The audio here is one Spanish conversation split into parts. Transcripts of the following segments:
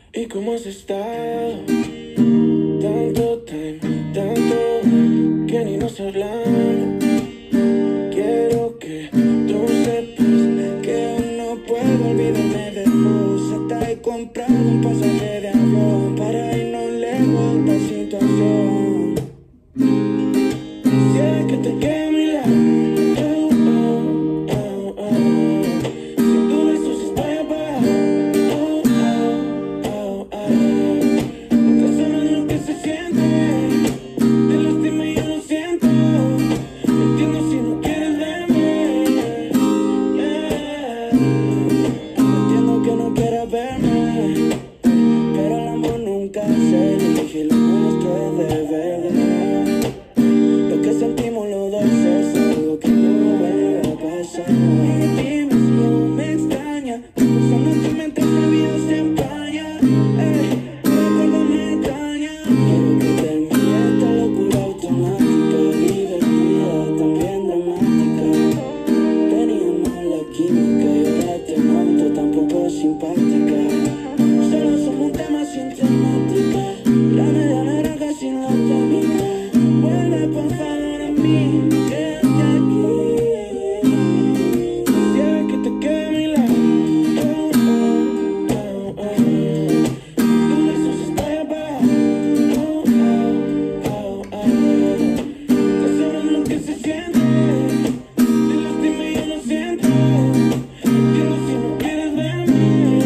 ¿Y cómo has estado? Tanto time, tanto que ni nos hablamos. Quiero que tú sepas que aún no puedo olvidarme de vos. Hasta he comprado un pasaje de avión para irnos lejos de esta situación. Quisiera que te quede a mi lado. Oh, oh, oh, oh. Sin tu beso si estoy apagado. Oh, oh, oh, oh. Nunca sabes lo que se siente. Te lastima y yo lo siento. No entiendo si no quieres verme. Yeah. No entiendo que no quieras verme, pero el amor nunca se elige. Lo nuestro es de verdad. Lo que sentimos los dos es algo que no vuelve a pasar. Dime si aún me extraña. Pensando en tu mente esa vida se empaña. Tu recuerdo me extraña. Quiero que termine esta locura automática, divertida, también dramática. Teníamos la química y ahora te noto tan poco simpática. Solo somos un tema sin temática. La media naranja sin la técnica. Vuelve por favor a mí, quédate aquí. Quisiera que te quede a mi lado. Oh, oh, oh, oh. Tu beso se está apagado. Oh, oh, oh, oh. Nunca sabrás lo que se siente. Te lastima y yo lo siento. No entiendo si no quieres verme.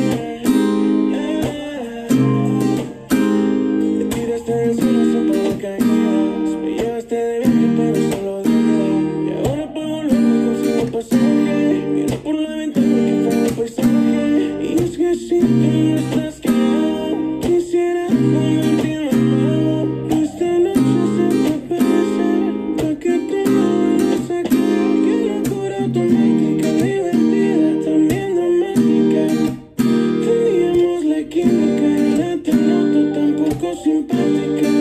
Yeah. Te tiraste del cielo sin paracaídas. Me llevaste de viaje pero solo de ida. Y ahora para volverme consigo pasaje. Mira por la ventana que fue el paisaje. Y es que si tú no estás quedado, quisiera convertirlo en nuevo. Esta noche se te pasa, pa' que te vayas a quedar. Qué locura automática, divertida, también dramática. Teníamos la química y ahora te noto tan poco simpática.